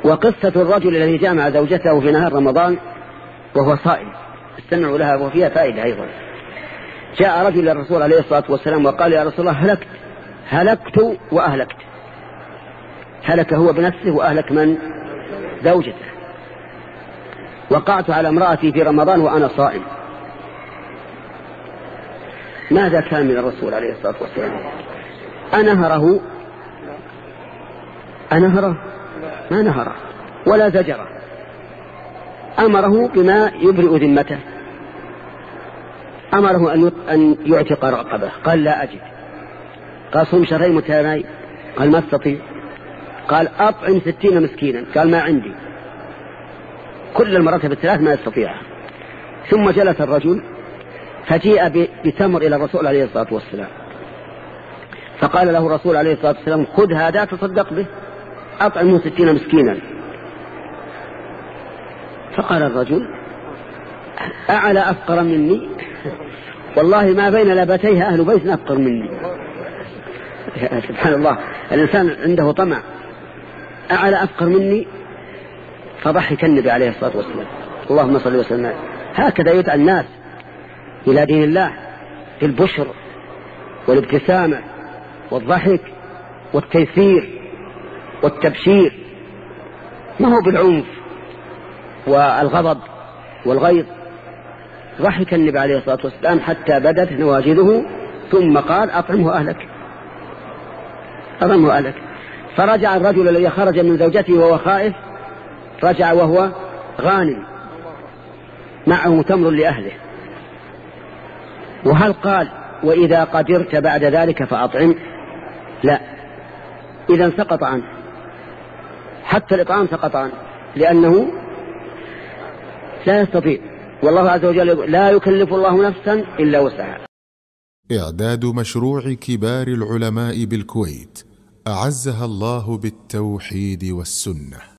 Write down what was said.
وقصة الرجل الذي جامع زوجته في نهار رمضان وهو صائم، استمعوا لها وفيها فائدة أيضا. جاء رجل للرسول عليه الصلاة والسلام وقال: يا رسول الله، هلكت وأهلكت. هلك هو بنفسه وأهلك من؟ زوجته. وقعت على امرأتي في رمضان وأنا صائم. ماذا كان من الرسول عليه الصلاة والسلام؟ أنهره؟ ما نهره ولا زجره، أمره بما يبرئ ذمته، أمره أن يعتق رقبه، قال: لا أجد. قال: صم شهرين متتابعين، قال: ما استطيع. قال: أطعم 60 مسكينا، قال: ما عندي. كل المراتب الثلاث ما يستطيعها. ثم جلس الرجل فجيء بتمر إلى الرسول عليه الصلاة والسلام، فقال له الرسول عليه الصلاة والسلام: خذ هذا تصدق به، أطعمه 60 مسكينا. فقال الرجل: أعلى أفقر مني؟ والله ما بين لبتيها أهل بيت أفقر مني. سبحان الله، الإنسان عنده طمع. أعلى أفقر مني؟ فضحك النبي عليه الصلاة والسلام. اللهم صل وسلم. هكذا يدعى الناس إلى دين الله، في البشر والابتسامة والضحك والتيسير والتبشير، ما هو بالعنف والغضب والغيظ. ضحك النبي عليه الصلاة والسلام حتى بدت نواجذه، ثم قال: أطعمه أهلك، أطعمه أهلك. فرجع الرجل الذي خرج من زوجته وهو خائف، رجع وهو غانم معه تمر لأهله. وهل قال: وإذا قدرت بعد ذلك فأطعم؟ لا، إذا سقط عنه، حتى الإطعام سقط عنه، لأنه لا يستطيع. والله عز وجل لا يكلف الله نفسا إلا وسعها. إعداد مشروع كبار العلماء بالكويت أعزها الله بالتوحيد والسنة.